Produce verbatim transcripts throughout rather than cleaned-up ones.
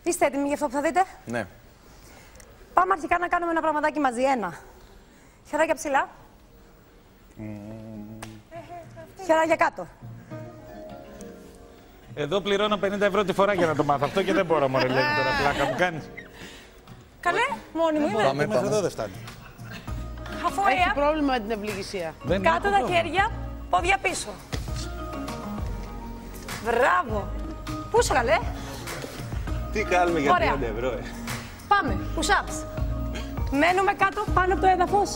Είστε έτοιμοι για αυτό που θα δείτε? Ναι. Πάμε αρχικά να κάνουμε ένα πραγματάκι μαζί. Ένα. Χεράκια ψηλά. Mm. Χεράκια κάτω. Εδώ πληρώνω πενήντα ευρώ τη φορά για να το μάθω αυτό και δεν μπορώ, μωρέ, λέει τώρα πλάκα μου κάνεις. Καλέ, μόνη μου είναι. Πάμε, πάμε. Εδώ δεν φτάνει. Αφορία. Έχει πρόβλημα με την ευληγησία. Δεν Κάτω τα πρόβλημα. χέρια, πόδια πίσω. Μπράβο. Πού είσαι, καλέ? Τι κάνουμε για Ωραία. πενήντα ευρώ, ε. Πάμε, push-ups. Μένουμε κάτω, πάνω από το έδαφος.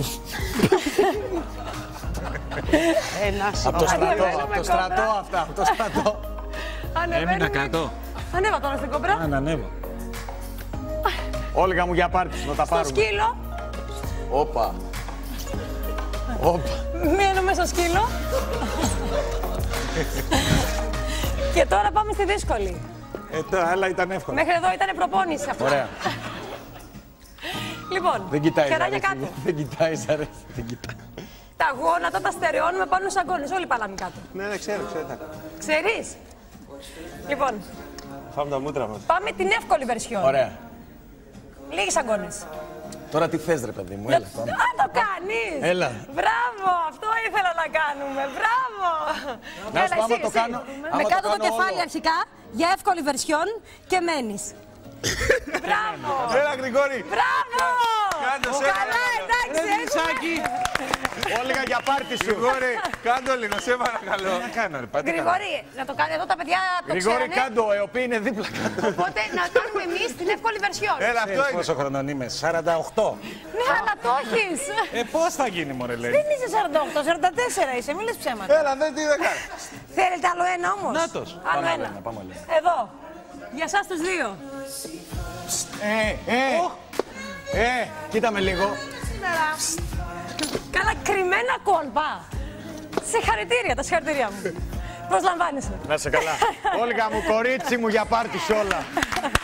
Ένα Από το στρατό, Ανεβαίνουμε από το κόμπρα. στρατό αυτά, από το στρατό. Ανεβαίνουμε. Έμεινα κάτω. Ανέβα τώρα στην κόμπρα. Α, να ανέβω. Όλγα μου για πάρτι σου, να τα Στο πάρουμε. σκύλο. Όπα. Όπα. Μένουμε στο σκύλο. Και τώρα πάμε στη δύσκολη. Ε, τώρα άλλα ήταν εύκολα. Μέχρι εδώ ήταν προπόνηση αυτό. Ωραία. Λοιπόν, Δεν κοιτάει, χεράκια αρέσει. κάτω. Δεν κοιτάει, αρέσει. Δεν κοιτάει. Τα γόνατα τα στερεώνουμε πάνω στους αγκώνες. Όλοι παλάμε κάτω. Ναι, ναι, ξέρω, ξέρω. τα κάνω. Ξέρεις? Λοιπόν, Φάμε τα μούτρα μας. πάμε την εύκολη βερσιόν. Ωραία. Λίγες αγκώνες. Τώρα τι θες, ρε παιδί μου, έλα. πάμε. Α, το κάνεις! Έλα. Μπράβο, αυτό ήθελα να κάνουμε. Μπράβο! Να σου πω, άμα το κάνω- άμα Με το κάτω το κάνω κεφάλι όλο. αρχικά, για εύκολη βερσιόν και μένεις. Μπράβο! Έλα, Γρηγόρη. Μπράβο! Κάτω, σε Καλά, εντάξει, έχουμε. Όλγα για πάρτι σου. Γρηγόρη, κάντο λίγο, σε παρακαλώ. Τι να κάνω, ρε, πάτε καλά. Γρηγόρη, να το κάνει εδώ τα παιδιά το Γρηγόρη, ξέρανε. κάντο, οι οποίοι είναι δίπλα κάτω. Οπότε να κάνουμε εμείς την εύκολη βερσιόν. Έλα, αυτό Ξέρεις είναι. πόσο χρονών είμαι, σαράντα οκτώ. Ναι, αλλά το έχεις. Ε, πώς θα γίνει, μωρέ, λέει. Δεν είσαι σαράντα οκτώ, σαράντα τέσσερα είσαι, μην λες ψέματα. Έλα, δεν τι δεν κάνω. Θέλετε άλλο ένα όμως? Νάτος. Άλλο Πάμε άλλο ένα. ένα, πάμε άλλο ένα. Εδώ. Για σας τους δύο. Ε, ε, ε, κοίτα με λίγο. Καλά κρυμμένα κόλπα. Συγχαρητήρια, τα συγχαρητήρια μου. Προσλαμβάνεσαι. Να σε καλά. Όλγα μου, κορίτσι μου, για πάρτι σου όλα.